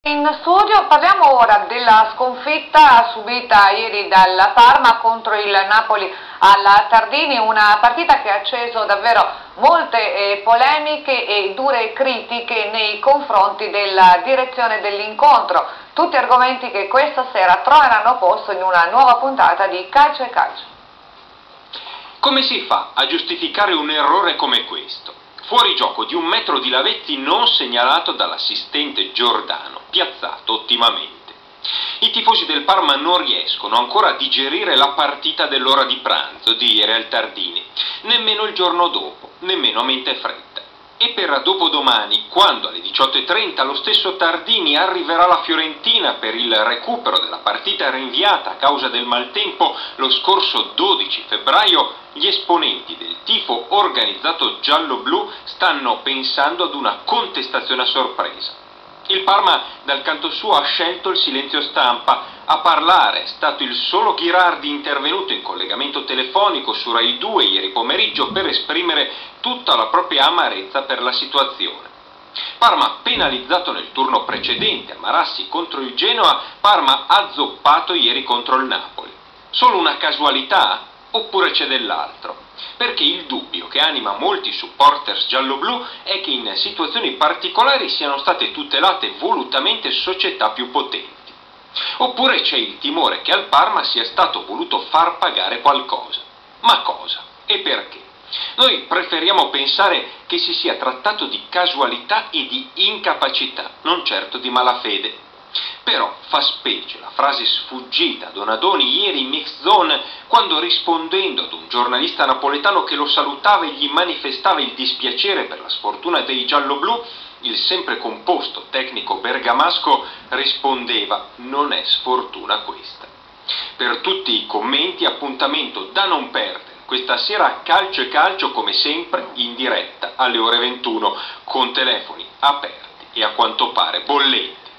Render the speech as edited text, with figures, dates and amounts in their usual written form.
In studio parliamo ora della sconfitta subita ieri dal Parma contro il Napoli alla Tardini, una partita che ha acceso davvero molte polemiche e dure critiche nei confronti della direzione dell'incontro, tutti argomenti che questa sera troveranno posto in una nuova puntata di Calcio e Calcio. Come si fa a giustificare un errore come questo? Fuorigioco di 1 metro di Lavezzi non segnalato dall'assistente Giordano, piazzato ottimamente. I tifosi del Parma non riescono ancora a digerire la partita dell'ora di pranzo di ieri al Tardini, nemmeno il giorno dopo, nemmeno a mente fretta. E per dopodomani, quando alle 18:30 lo stesso Tardini arriverà alla Fiorentina per il recupero della partita rinviata a causa del maltempo lo scorso 12 febbraio, gli esponenti del tifo organizzato giallo-blu stanno pensando ad una contestazione a sorpresa. Il Parma dal canto suo ha scelto il silenzio stampa. A parlare è stato il solo Ghirardi, intervenuto in collegamento telefonico su Rai 2 ieri pomeriggio per esprimere tutta la propria amarezza per la situazione. Parma penalizzato nel turno precedente a Marassi contro il Genoa, Parma azzoppato ieri contro il Napoli. Solo una casualità? Oppure c'è dell'altro? Perché il dubbio che anima molti supporters gialloblu è che in situazioni particolari siano state tutelate volutamente società più potenti. Oppure c'è il timore che al Parma sia stato voluto far pagare qualcosa. Ma cosa? E perché? Noi preferiamo pensare che si sia trattato di casualità e di incapacità, non certo di malafede. Però fa specie la frase sfuggita a Donadoni ieri in mix zone quando, rispondendo ad un giornalista napoletano che lo salutava e gli manifestava il dispiacere per la sfortuna dei gialloblu, il sempre composto tecnico bergamasco rispondeva: non è sfortuna questa. Per tutti i commenti, appuntamento da non perdere questa sera a Calcio e Calcio, come sempre in diretta alle ore 21 con telefoni aperti e a quanto pare bollenti.